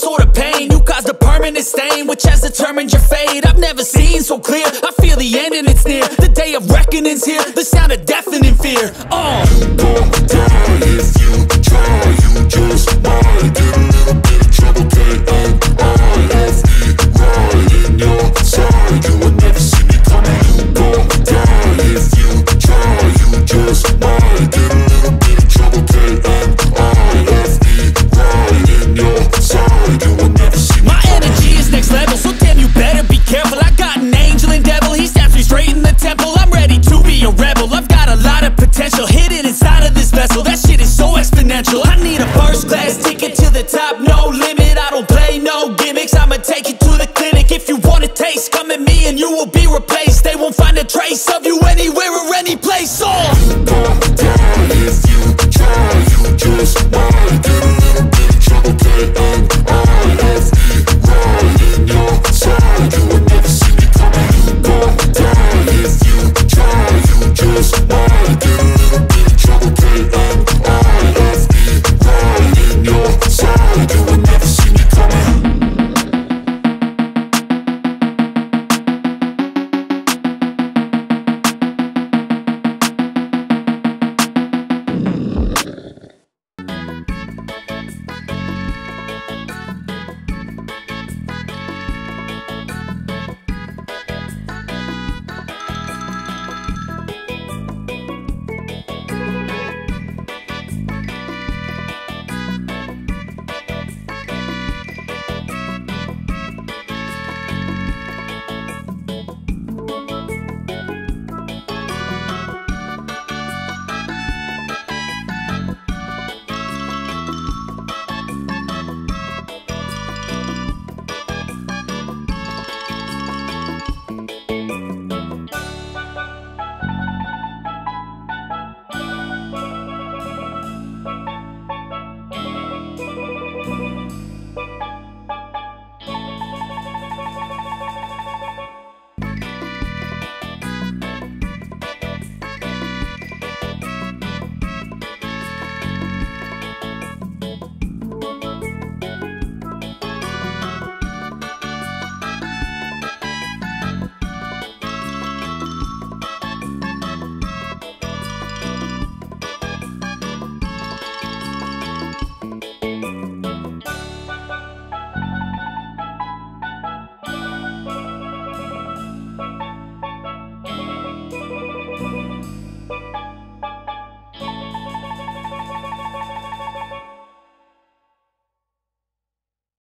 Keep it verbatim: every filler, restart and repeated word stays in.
sort of pain. You caused a permanent stain, which has determined your fate. I've never seen so clear, I feel the end and it's near. The day of reckoning's here, the sound of deafening fear. Oh, you gon' die if you try, you just might get a little bit of trouble, K M I F E, right in your side, you will never see me coming. You gon' die if you try, you just might get a little bit of trouble, K M I F E, right in your side, you will never see me my coming. energy is next level, so damn you better be careful. I got an angel and devil, he snaps me straight in the temple. I'm ready to be a rebel, I've got a lot of potential hidden inside of this vessel. That shit is so exponential. I need a first class ticket to the top, no limit. I don't play no gimmicks, I'ma take you to the clinic. If you want a taste, come at me and you will be replaced. They won't find a trace of you anywhere or any place. Oh,